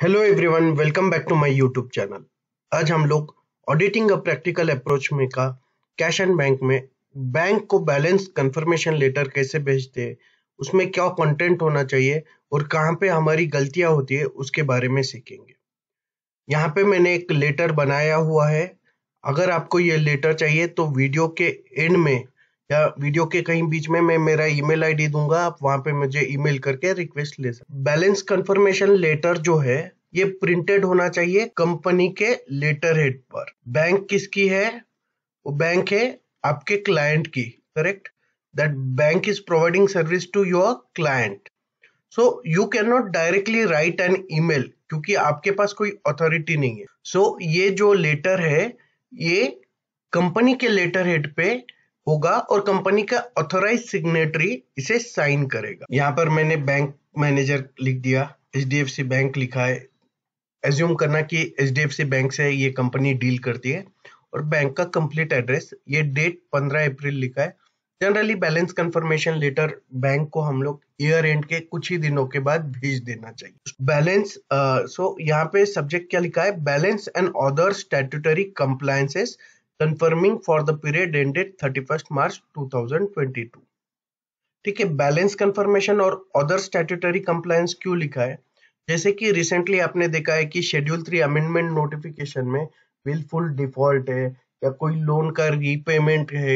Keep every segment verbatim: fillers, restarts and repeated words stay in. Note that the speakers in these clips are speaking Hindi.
Hello everyone, welcome back to my YouTube channel. आज हम लोग ऑडिटिंग अ प्रैक्टिकल अप्रोच में का कैश एंड बैंक में बैंक को बैलेंस कंफर्मेशन लेटर कैसे भेजते हैं, उसमें क्या कंटेंट होना चाहिए और कहाँ पे हमारी गलतियां होती है उसके बारे में सीखेंगे। यहाँ पे मैंने एक लेटर बनाया हुआ है। अगर आपको ये लेटर चाहिए तो वीडियो के एंड में या वीडियो के कहीं बीच में मैं मेरा ईमेल आईडी दूंगा, आप वहां पे मुझे ईमेल करके रिक्वेस्ट ले सकते। बैलेंस कंफर्मेशन लेटर जो है ये प्रिंटेड होना चाहिए कंपनी के लेटर हेड पर। बैंक किसकी है? वो बैंक है आपके क्लाइंट की, correct? That bank is providing service to your client, so you can not directly write an email क्योंकि आपके पास कोई अथॉरिटी नहीं है। सो so, ये जो लेटर है ये कंपनी के लेटर हेड पे होगा और कंपनी का ऑथोराइज सिग्नेटरी इसे साइन करेगा। यहाँ पर मैंने बैंक मैनेजर लिख दिया, H D F C bank लिखा है। एज्यूम करना कि H D F C bank से ये कंपनी डील करती है और बैंक का कंप्लीट एड्रेस, ये डेट पंद्रह अप्रैल लिखा है। Generally balance confirmation letter bank को हम लोग ईयर एंड के कुछ ही दिनों के बाद भेज देना चाहिए। बैलेंस सो यहाँ पे सब्जेक्ट क्या लिखा है? Balance and other statutory compliances confirming for the period ended thirty first March two thousand twenty two. ठीक है, बैलेंस कंफर्मेशन और अदर स्टैट्यूटरी कंप्लायंस क्यों लिखा है? जैसे कि रिसेंटली आपने देखा है कि शेड्यूल थ्री अमेंडमेंट नोटिफिकेशन में विलफुल डिफॉल्ट है या कोई लोन का रीपेमेंट है,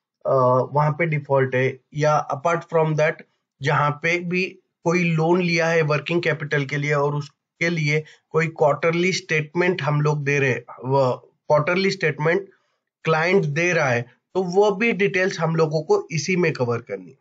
वहां पे डिफॉल्ट है, या अपार्ट फ्रॉम दैट जहां पे भी कोई लोन लिया है वर्किंग कैपिटल के लिए और उसके लिए कोई क्वार्टरली स्टेटमेंट हम लोग दे रहे, क्वार्टरली स्टेटमेंट क्लाइंट दे रहा है, तो वो भी डिटेल्स हम लोगों को इसी में कवर करनी।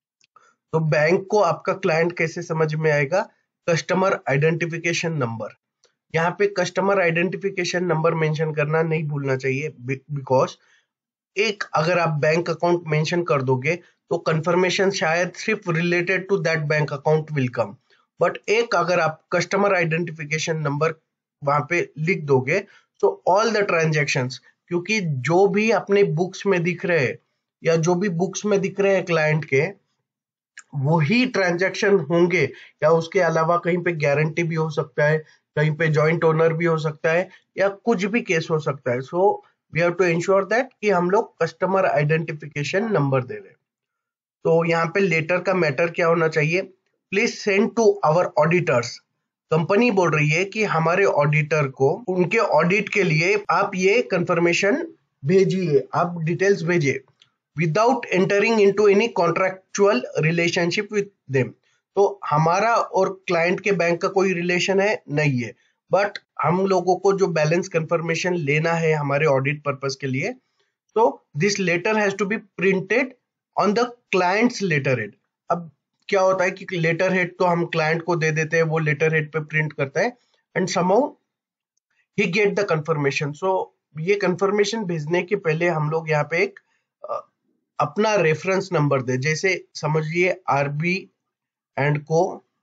तो बैंक को आपका क्लाइंट कैसे समझ में आएगा? Customer identification number. यहाँ पे कस्टमर आइडेंटिफिकेशन नंबर मेंशन करना नहीं भूलना चाहिए, बिकॉज एक अगर आप बैंक अकाउंट मेंशन कर दोगे तो कंफर्मेशन शायद सिर्फ related to that bank account will come, but एक अगर आप कस्टमर आइडेंटिफिकेशन नंबर वहां पे लिख दोगे तो ऑल द ट्रांजैक्शंस, क्योंकि जो भी अपने बुक्स में दिख रहे हैं या जो भी बुक्स में दिख रहे हैं क्लाइंट के, वही ट्रांजैक्शन होंगे, या उसके अलावा कहीं पे गारंटी भी हो सकता है, कहीं पे जॉइंट ओनर भी हो सकता है, या कुछ भी केस हो सकता है। So we have to ensure that कि हम लोग कस्टमर आइडेंटिफिकेशन नंबर दे रहे हैं। तो यहाँ पे लेटर का मैटर क्या होना चाहिए? Please send to our auditors. Company बोल रही है कि हमारे ऑडिटर को उनके ऑडिट के लिए आप ये कंफर्मेशन भेजिए, आप डिटेल्स भेजिए without entering into any contractual relationship with them. तो हमारा और क्लाइंट के बैंक का कोई रिलेशन है नहीं है, बट हम लोगों को जो बैलेंस कंफर्मेशन लेना है हमारे ऑडिट पर्पस के लिए, तो this letter has to be printed on the client's letter head. अब क्या होता है कि लेटर हेड तो हम क्लाइंट को दे देते हैं, वो लेटर हेड पे प्रिंट करता है and somehow he get the confirmation. So ये कंफर्मेशन भेजने के पहले हम लोग यहाँ पे एक uh, अपना रेफरेंस नंबर दे, जैसे समझिए आरबी एंड को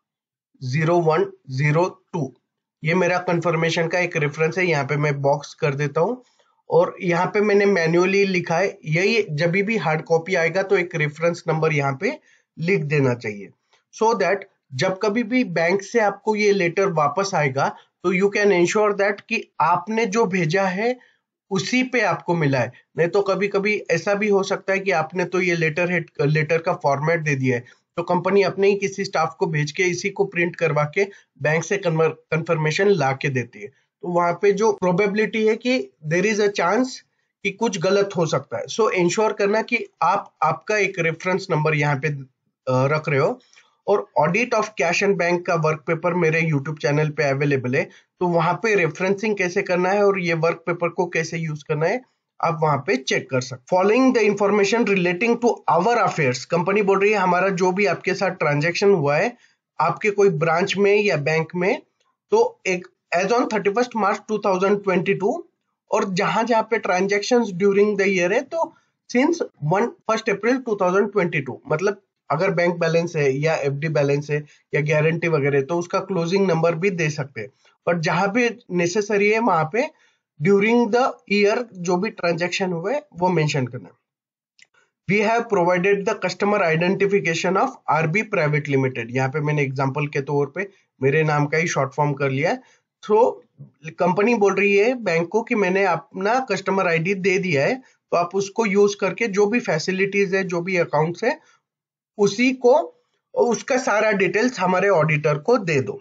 जीरो वन जीरो टू, ये मेरा कंफर्मेशन का एक रेफरेंस है। यहाँ पे मैं बॉक्स कर देता हूँ और यहाँ पे मैंने मैन्युअली लिखा है, यही जब भी हार्ड कॉपी आएगा तो एक रेफरेंस नंबर यहाँ पे लिख देना चाहिए, सो so दैट जब कभी भी बैंक से आपको ये लेटर वापस आएगा तो यू कैन इंश्योर दैट कि आपने जो भेजा है उसी पे आपको मिला है। नहीं तो कभी कभी ऐसा भी हो सकता है कि आपने तो ये लेटर हेड लेटर का फॉर्मेट दे दिया है, तो कंपनी अपने ही किसी स्टाफ को भेज के इसी को प्रिंट करवा के बैंक से कंफर्मेशन ला के देती है। तो वहां पे जो प्रोबेबिलिटी है कि देर इज अ चांस कि कुछ गलत हो सकता है। सो इंश्योर करना कि आप आपका एक रेफरेंस नंबर यहाँ पे रख रहे हो। और audit of cash and bank का वर्क पेपर मेरे यूट्यूब चैनल पे अवेलेबल है, तो वहां पे रेफरेंसिंग कैसे करना है और ये वर्क पेपर को कैसे यूज करना है आप वहां पे चेक कर सकते। Following the information relating to our affairs, company बोल रही है हमारा जो भी आपके साथ ट्रांजैक्शन हुआ है आपके कोई ब्रांच में या बैंक में, तो एक as on thirty first March two thousand twenty two, और जहां जहां पे ट्रांजैक्शंस ड्यूरिंग द ईयर है तो since one first April two thousand twenty two, मतलब अगर बैंक बैलेंस है या एफडी बैलेंस है या गारंटी वगैरह तो उसका क्लोजिंग नंबर भी दे सकते हैं, बट जहां पे नेसेसरी है वहां पे ड्यूरिंग द ईयर जो भी ट्रांजैक्शन हुए वो मेंशन करना है। We have provided the customer identification of R B private limited, यहाँ पे मैंने एग्जांपल के तौर पे मेरे नाम का ही शॉर्ट फॉर्म कर लिया है। तो कंपनी बोल रही है बैंक को कि मैंने अपना कस्टमर आईडी दे दिया है, तो आप उसको यूज करके जो भी फैसिलिटीज है, जो भी अकाउंट्स है, उसी को उसका सारा डिटेल्स हमारे ऑडिटर को दे दो।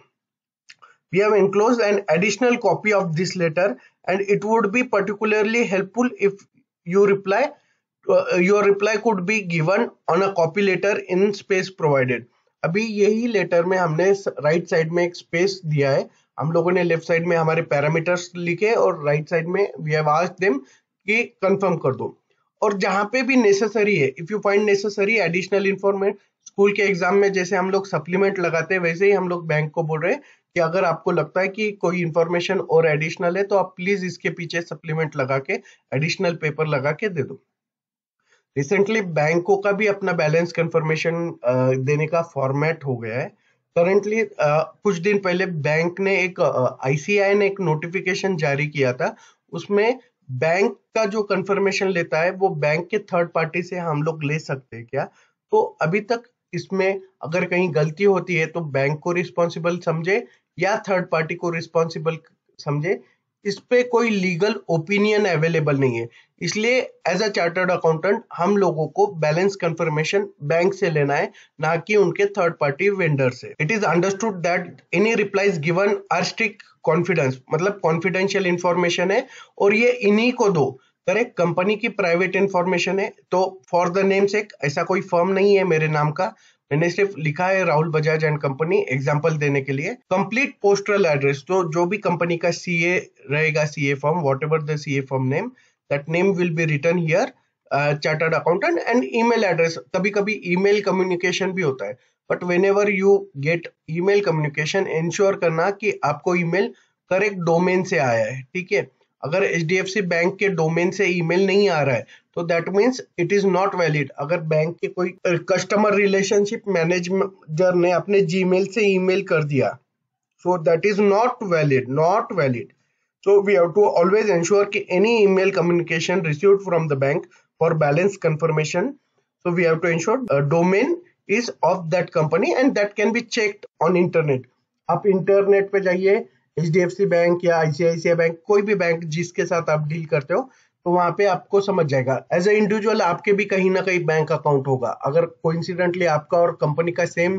We have enclosed an additional copy of this letter, and it would be particularly helpful if you reply uh, your reply could be given on a copy letter in space provided. अभी यही लेटर में हमने राइट साइड में एक स्पेस दिया है, हम लोगों ने लेफ्ट साइड में हमारे पैरामीटर्स लिखे और राइट साइड में वी हैव आस्क्ड देम कि कंफर्म कर दो। और जहां पे भी नेसेसरी है, if you find necessary additional information, school के एग्जाम में जैसे हम लोग सप्लीमेंट लगाते हैं, वैसे ही हम लोग बैंक को बोल रहे हैं कि अगर आपको लगता है कि कोई इंफॉर्मेशन और एडिशनल है तो आप प्लीज इसके पीछे सप्लीमेंट लगा के एडिशनल पेपर लगा के दे दो। रिसेंटली बैंकों का भी अपना बैलेंस कंफर्मेशन देने का फॉर्मेट हो गया है। करंटली कुछ दिन पहले बैंक ने एक आईसीआई ने एक नोटिफिकेशन जारी किया था, उसमें बैंक का जो कंफर्मेशन लेता है वो बैंक के थर्ड पार्टी से हम लोग ले सकते हैं क्या? तो अभी तक इसमें अगर कहीं गलती होती है तो बैंक को रिस्पॉन्सिबल समझे या थर्ड पार्टी को रिस्पॉन्सिबल समझे, इस पे कोई लीगल ओपिनियन अवेलेबल नहीं है। इसलिए एज अ चार्टर्ड अकाउंटेंट हम लोगों को बैलेंस कंफर्मेशन बैंक से लेना है, ना कि उनके थर्ड पार्टी वेंडर से। It is understood that any replies given are strict confidence, मतलब कॉन्फिडेंशियल इंफॉर्मेशन है और ये इन्हीं को दो। करेक्ट, कंपनी की प्राइवेट इंफॉर्मेशन है, तो फॉर द नेम सेक ऐसा कोई फर्म नहीं है मेरे नाम का, मैंने सिर्फ लिखा है Rahul Bajaj and company example देने के लिए। कंप्लीट पोस्टल एड्रेस, तो जो भी कंपनी का सीए रहेगा, CA firm, whatever the CA firm name, that name will be written here, chartered accountant, and email address. कभी कभी ईमेल कम्युनिकेशन भी होता है, but whenever you get email communication, ensure करना कि आपको ईमेल करेक्ट डोमेन से आया है। ठीक है, अगर एचडीएफसी बैंक के डोमेन से ईमेल नहीं आ रहा है तो that means it is not valid. अगर बैंक के कोई कस्टमर रिलेशनशिप मैनेजर ने अपने जीमेल से ईमेल कर दिया, so that is not valid, not valid. So we have to always ensure कि any email communication received from the bank for balance confirmation, so we have to ensure domain is of that company and that can be checked on internet. आप इंटरनेट पे जाइए, एचडीएफसी बैंक या आईसीआईसीआई बैंक, कोई भी बैंक जिसके साथ आप डील करते हो, तो वहां पे आपको समझ जाएगा। एज ए इंडिविजुअल आपके भी कहीं ना कहीं बैंक अकाउंट होगा, अगर कोइंसिडेंटली आपका और कंपनी का सेम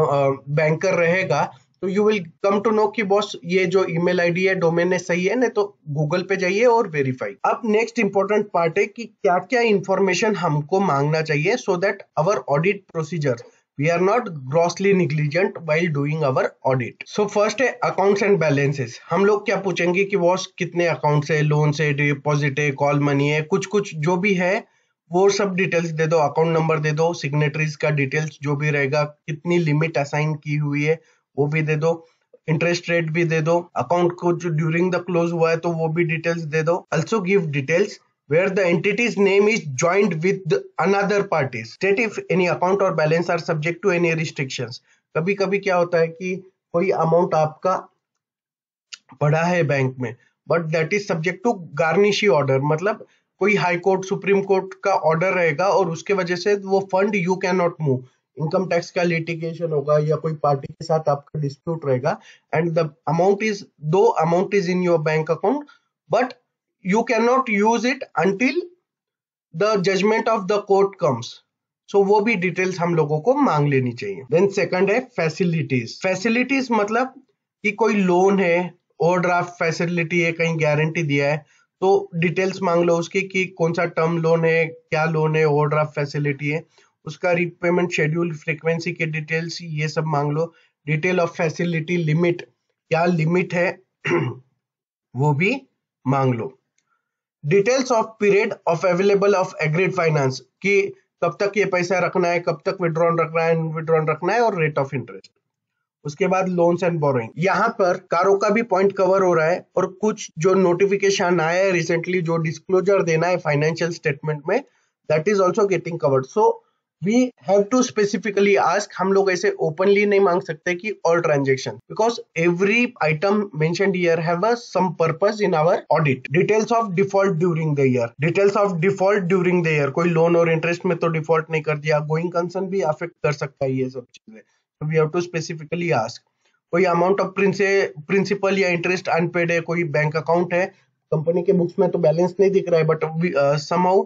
बैंकर रहेगा तो you will come to know कि बॉस ये जो ईमेल आईडी है डोमेन है सही है, नहीं तो गूगल पे जाइए और वेरीफाई। अब नेक्स्ट इंपॉर्टेंट पार्ट है कि क्या क्या इंफॉर्मेशन हमको मांगना चाहिए so that our audit procedure we are not grossly negligent while doing our audit. So first है accounts and balances। हम लोग क्या पूछेंगे कि बॉस कितने अकाउंट्स है, लोन्स है, डिपॉजिट है, कॉल मनी है, कुछ कुछ जो भी है वो सब डिटेल्स दे दो, अकाउंट नंबर दे दो, सिग्नेटरीज का डिटेल्स जो भी रहेगा, कितनी लिमिट असाइन की हुई है वो भी दे दो, इंटरेस्ट रेट भी दे दो, अकाउंट को जो ड्यूरिंग द क्लोज हुआ है तो वो भी डिटेल्स दे दो। Also give details where the entity's name is joined with another parties. State if any account or balance are subject to any restrictions. कभी कभी क्या होता है कि कोई अमाउंट आपका पड़ा है बैंक में, but that is subject to garnishee order, मतलब कोई हाई कोर्ट, सुप्रीम कोर्ट का ऑर्डर रहेगा और उसके वजह से वो fund you can not move, income tax का लिटिगेशन होगा या कोई पार्टी के साथ आपका डिस्प्यूट रहेगा, and the amount is, though amount is in your bank account, but you cannot use it until the judgment of the court comes. So वो भी डिटेल्स हम लोगों को मांग लेनी चाहिए। देन सेकंड है फैसिलिटीज। फैसिलिटीज मतलब कि कोई लोन है, ओवरड्राफ्ट फैसिलिटी है, कहीं गारंटी दिया है तो डिटेल्स मांग लो उसकी कि कौन सा टर्म लोन है, क्या लोन है, ओवरड्राफ्ट फैसिलिटी है, उसका रीपेमेंट शेड्यूल, फ्रीक्वेंसी के डिटेल्स, ये सब मांग लो। डिटेल ऑफ फैसिलिटी, लिमिट, क्या लिमिट है वो भी मांग लो। Details of period of available of agreed finance, कि कब तक ये पैसा रखना है, कब तक विड्रॉन रखना है, विड्रॉन रखना है, और रेट ऑफ इंटरेस्ट। उसके बाद लोन्स एंड बोरोइंग। यहाँ पर कारों का भी पॉइंट कवर हो रहा है और कुछ जो नोटिफिकेशन आया है रिसेंटली, जो डिस्क्लोजर देना है फाइनेंशियल स्टेटमेंट में, that is also getting covered. So we have to specifically ask, हम लोग ऐसे ओपनली नहीं मांग सकते कि all transaction, because every item mentioned here have a some purpose in our audit. Details of default during the year, details of default during the year, कोई लोन और इंटरेस्ट में तो डिफॉल्ट नहीं कर दिया, गोइंग कंसर्न भी अफेक्ट कर सकता है ये सब चीजें, we have to specifically ask. कोई अमाउंट ऑफ प्रिंसिपल या इंटरेस्ट अनपेड है, कोई बैंक अकाउंट है, कंपनी के बुक्स में तो बैलेंस नहीं दिख रहा है, but somehow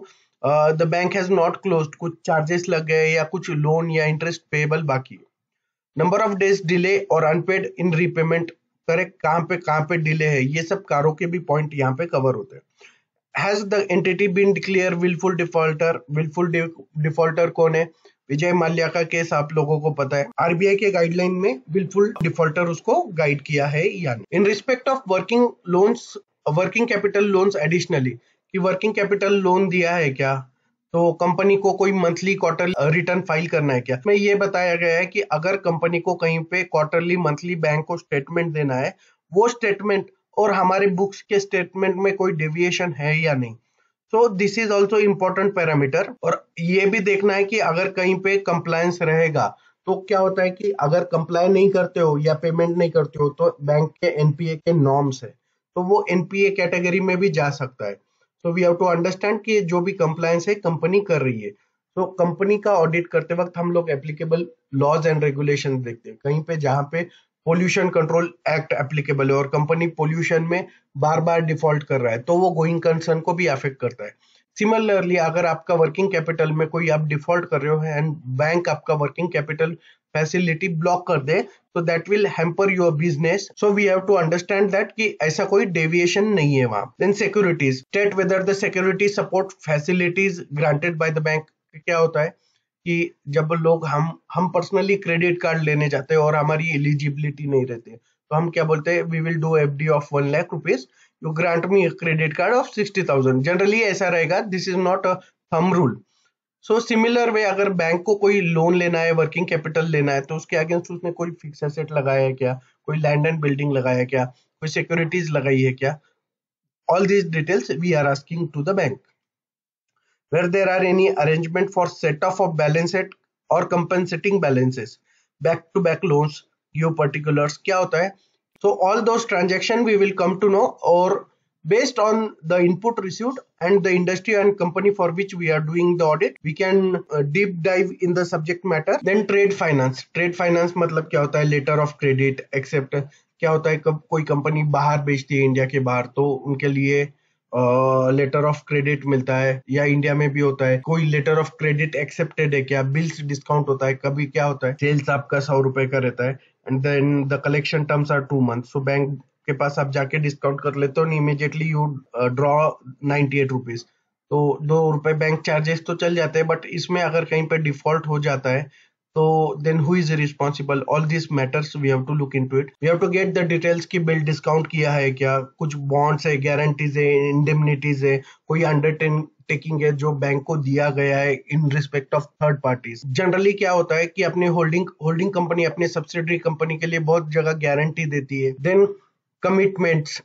the bank has not closed, कुछ चार्जेस लग गए या कुछ लोन या इंटरेस्ट पेबल बाकी है। नंबर ऑफ डेज डिले और अनपेड इन रीपेमेंट, करेक्ट, कहाँ पे कहाँ पे डिले है, ये सब कारों के भी पॉइंट यहाँ पे कवर होते हैं। Has the entity been declare wilful defaulter, wilful defaulter कौन है? विजय माल्या का केस आप लोगों को पता है, आरबीआई के गाइडलाइन में विलफुल डिफॉल्टर उसको गाइड किया है या नहीं। In respect of working loans, working capital loans additionally, कि वर्किंग कैपिटल लोन दिया है क्या, तो कंपनी को कोई मंथली क्वार्टर रिटर्न फाइल करना है क्या? में ये बताया गया है कि अगर कंपनी को कहीं पे क्वार्टरली मंथली बैंक को स्टेटमेंट देना है, वो स्टेटमेंट और हमारे बुक्स के स्टेटमेंट में कोई डेविएशन है या नहीं। So this is also important parameter. और ये भी देखना है कि अगर कहीं पे कंप्लायंस रहेगा तो क्या होता है कि अगर कंप्लाई नहीं करते हो या पेमेंट नहीं करते हो तो बैंक के एनपीए के नॉर्म्स है, तो वो एनपीए कैटेगरी में भी जा सकता है। So we have to understand कि जो भी कंप्लायंस है कंपनी कर रही है। तो कंपनी का ऑडिट करते वक्त हम लोग एप्लीकेबल लॉज एंड रेगुलेशन देखते हैं, कहीं पे जहाँ पे पोल्यूशन कंट्रोल एक्ट एप्लीकेबल है और कंपनी पोल्यूशन में बार बार डिफॉल्ट कर रहा है, तो वो गोइंग कंसर्न को भी अफेक्ट करता है। सिमिलरली अगर आपका वर्किंग कैपिटल में कोई आप डिफॉल्ट कर रहे हो एंड बैंक आपका वर्किंग कैपिटल फैसिलिटी ब्लॉक कर दे, तो that will hamper your business. So we have to understand that कि ऐसा कोई डेविएशन नहीं है वहां। Then securities, state whether the security support facilities granted by the bank. क्या होता है कि जब लोग हम हम पर्सनली क्रेडिट कार्ड लेने जाते हैं और हमारी एलिजिबिलिटी नहीं रहती है, तो हम क्या बोलते हैं, we will do FD of one lakh rupees, you grant me credit card of sixty thousand. Generally ऐसा रहेगा, this is not a thumb rule. So similar way अगर बैंक को कोई लोन लेना है, वर्किंग कैपिटल लेना है, तो उसके अगेंस्ट उसने कोई फिक्स एसेट लगाया है क्या, कोई लैंड एंड बिल्डिंग लगाया है क्या, कोई सिक्योरिटीज लगाई है क्या, all these details we are asking to the bank. Where there are any arrangement for set off of balance sheet or compensating balances, back to back loans, you particulars क्या होता है? So all those transaction we will come to know, or based on the input received and the industry and company for which we are doing the audit, we can uh, deep dive in the subject matter. Then trade finance, trade finance मतलब क्या होता है? letter of credit accept, क्या होता है, कब कोई कंपनी बाहर बेचती है इंडिया के बाहर, तो उनके लिए लेटर ऑफ क्रेडिट मिलता है, या इंडिया में भी होता है कोई लेटर ऑफ क्रेडिट एक्सेप्टेड है क्या, बिल्स डिस्काउंट होता है, कभी क्या होता है सेल्स आपका सौ रुपए का रहता है and then the collection terms are two month, so bank के पास आप जाके डिस्काउंट कर लेते हो, immediately you draw ninety eight rupees, तो दो रुपए बैंक चार्जेस तो चल जाते हैं, बट इसमें अगर कहीं पे डिफॉल्ट हो जाता है तो then who is responsible, all this matters we have to look into it. We have to get the details की बिल डिस्काउंट किया है क्या, कुछ बॉन्ड्स है, गारंटीज है, इंडेमनिटीज है, कोई अंडरटेकिंग है जो बैंक को दिया गया है in respect of third parties. Generally क्या होता है कि अपनी होल्डिंग होल्डिंग कंपनी अपने सब्सिडरी कंपनी के लिए बहुत जगह गारंटी देती है। देन कमिटमेंट्स,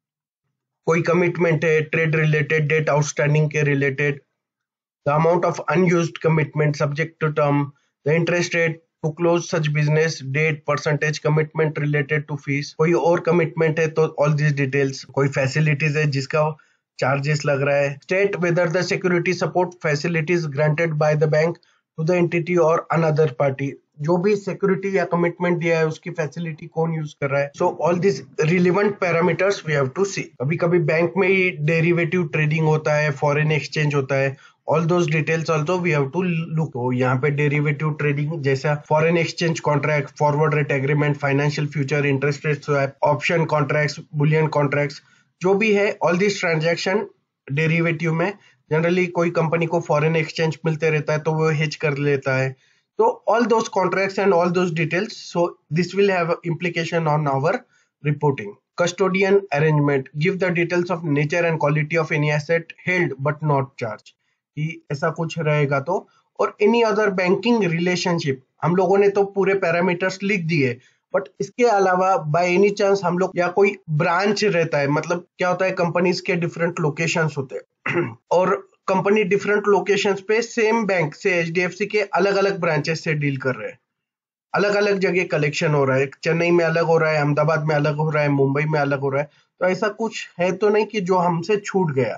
कोई कमिटमेंट है ट्रेड रिलेटेड, डेट आउटस्टैंडिंग के related, the amount of unused commitment subject to term, the interest rate to close such business, date, percentage, commitment related to fees, कोई और commitment है तो all these details, कोई facilities है जिसका charges लग रहा है, state whether the security support facilities granted by the bank to the entity or another party, जो भी सिक्योरिटी या कमिटमेंट दिया है उसकी फैसिलिटी कौन यूज कर रहा है। So all this relevant parameters we have to see. कभी कभी बैंक में ही डेरिवेटिव ट्रेडिंग होता है, फॉरेन एक्सचेंज होता है, all those details also we have to look. तो यहाँ पे डेरिवेटिव ट्रेडिंग जैसा foreign exchange contract, forward rate agreement, financial future, interest rate swap, option contracts, bullion contracts, जो भी है ऑल दिस ट्रांजैक्शन डेरिवेटिव में जनरली कोई कंपनी को फॉरेन एक्सचेंज मिलते रहता है तो वो हेज कर लेता है। So all those contracts and all those details, so this will have implication on our reporting. Custodian arrangement, give the details of nature and quality of any asset held but not charged, कि ऐसा कुछ रहेगा तो। और any other banking relationship, हम लोगों ने तो पूरे पैरामीटर्स लिख दिए, बट इसके अलावा बाय एनी चांस हम लोग, या कोई ब्रांच रहता है, मतलब क्या होता है कंपनीज के डिफरेंट लोकेशंस होते हैं और कंपनी डिफरेंट लोकेशंस पे सेम बैंक से एचडीएफसी के अलग अलग ब्रांचेस से डील कर रहे हैं, अलग अलग जगह कलेक्शन हो रहा है, चेन्नई में अलग हो रहा है, अहमदाबाद में अलग हो रहा है, मुंबई में अलग हो रहा है, तो ऐसा कुछ है तो नहीं कि जो हमसे छूट गया।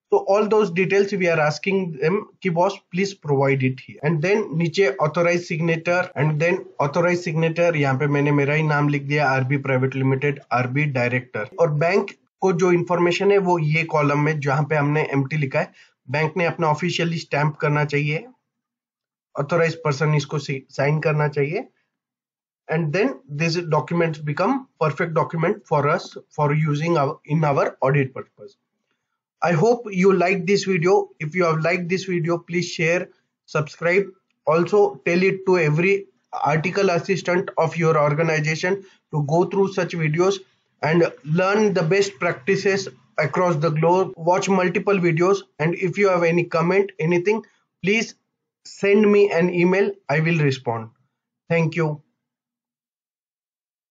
So all those details we are asking them कि boss please provide it here, and then नीचे authorized signature, and then authorized signature यहाँ पे मैंने मेरा ही नाम लिख दिया, R B private limited, R B director, और बैंक को जो इन्फॉर्मेशन है वो ये कॉलम में जहाँ पे हमने एम्प्टी लिखा है, बैंक ने अपना ऑफिशियली स्टैंप करना चाहिए, ऑथोराइज पर्सन इसको साइन करना चाहिए, and then these documents become perfect document for us for using our, in our audit purpose. I hope you like this video. If you have liked this video, please share, subscribe. Also tell it to every article assistant of your organization to go through such videos and learn the best practices across the globe. Watch multiple videos, and if you have any comment, anything, please send me an email. I will respond. Thank you.